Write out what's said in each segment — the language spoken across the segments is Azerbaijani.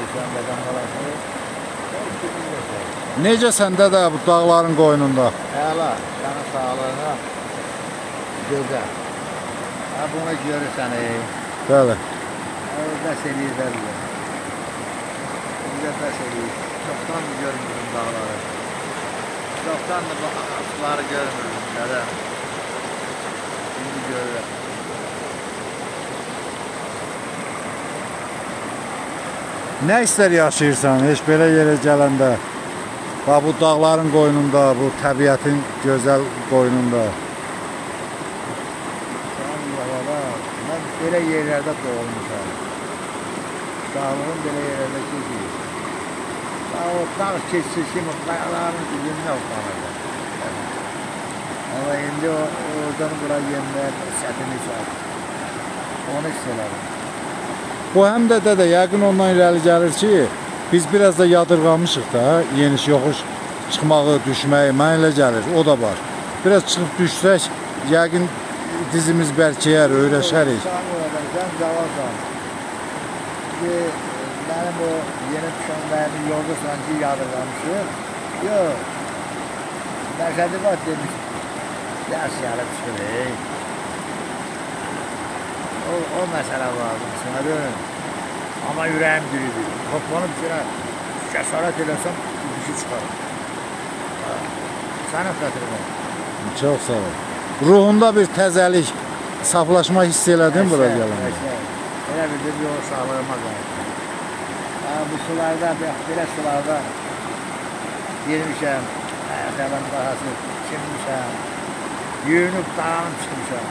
Səndədən qalası. Necə səndə də bu dağların qoynunda? Əla, sənin sağlığına gözəl. Bunu görürsən, Bəli. bəs eləyirlər bilə. Bizə bəs eləyir. Çoxdan mı görmürüm dağları? Çoxdan mı suları görmürüm bilə. Şimdi görürəm. Nə istər yaşayırsan heç belə yerə gələndə? Bu dağların qoynunda, bu təbiətin gözəl qoynunda. Mən belə yerlərdə doğulmuşam. Dağların belə yerlərdə keçir. O dağ keçir kimi qayaların üzündə otlanırdı. Ama indi oradan bura yenmək sətini çağır. Onu hiss elədim. Bu həm də dədə yəqin ondan irəli gəlir ki, biz biraz da yadırğamışıq da, yeniş yoxuş çıxmağı, düşməyi, mən elə gəlir, o da var. Biraz çıxıb düşsək, yəqin dizimiz bərkəyər, öyrəşərik. Sən cavansan. Mənim o yeni düşənlərimi yolda sanki yadırğamışıq. Yox. Məşədi var demiş, dərs gəlib çıxır. O məsələ vardı, sənə dönün. Amma ürəyim diridir. Toplanıb sənə cəsarət eləsəm, düşü çıxarım. Sənin xətrinə. Çox sağ ol. Ruhunda bir təzəlik, saflaşma hiss elədin bura gələndə? Elə bir yol sağlığıma qayıtdı. Bu sularda, belə sularda girmişəm, ayaqlarım qahası çinmişəm, yuyunub dağınıb çıxmışam.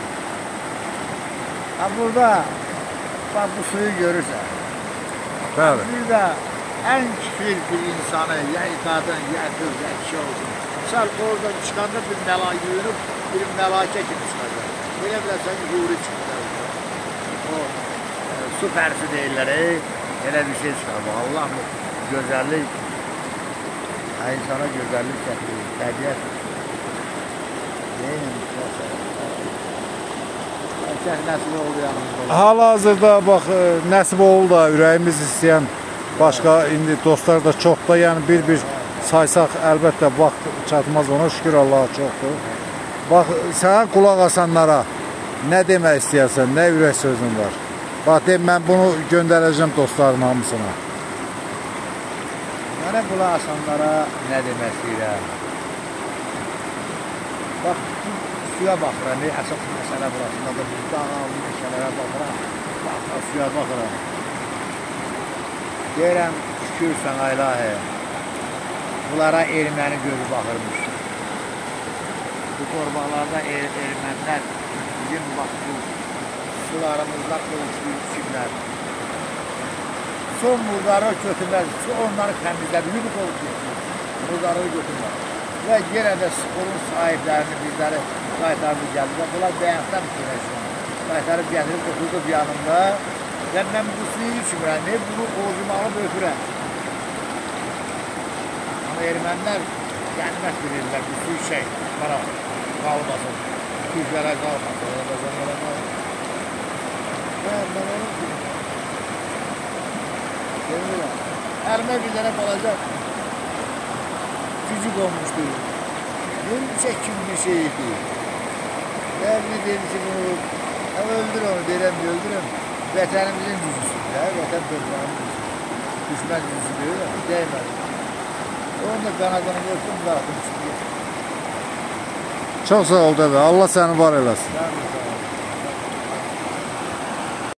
Burada bax, bu suyu görürsən. Bir də ən kifir bir insanı, ya qadın, ya qız, ya kişi olsun. Sən oradan çıxanda bir yuyunub, bir məlakə kimi çıxacaq. Belə biləsən ki, huri çıxacaq. O su pərsi deyirlər, elə bir şey çıxar. Allah gözəllik, insana gözəllik gətirir, təbiət. Hal-hazırda bax, nəsib oldu da ürəyimiz istəyən başqa indi dostlar da çoxdur. Yəni bir saysaq əlbəttə vaxt çatmaz ona, şükür Allaha çoxdur. Bax, sənə qulaq asanlara nə demək istəyərsən, nə ürək sözün var? Bax, mən bunu göndərəcəm dostların hamısına. Mənə qulaq asanlara nə demək istəyirəm? Bax, suya baxıram, əsas məsələ burasında da bir dağlı məsələlərə baxıram, suya baxıram. Deyirəm, şükür sənə ilahi, bunlara erməni gözü baxırmış. Bu torbalarda ermənilər bizim bax bu sularımızda qılışlayıb kimlər. Son murdarı götürməz, onları təmizlədi, yuduk olub getmir, murdarı götürməz. Və yenə də sporun sahiblərini bizləri qaytarıb gəldi. Bunlar bəyəxtəm görəşdir. Qaytarıb gətirib oturduq yanımda və mən bu suyu içmirəm, bunu oğuzum öpürəm. Amma ermənilər gəlmək bilirlər, bu suyu bana qalmasın, tüzlərə qalmasın, Ramazanlara qalmasın. Mən onun kimi. Demirəm, ərmə bir dənə qalacaq. Gücü olmuşdu. Yumuşak kimi bir şeydi. Devri dedi ki bunu öldür onu, deyirəm, öldürüm. Vətənimizin gücüsüdür, vətən torpağımız. Düşmən gücüdür, değmez. Onu da qanadını öptüm, bıraktım. Çox sağ ol dədə, Allah səni var eləsin.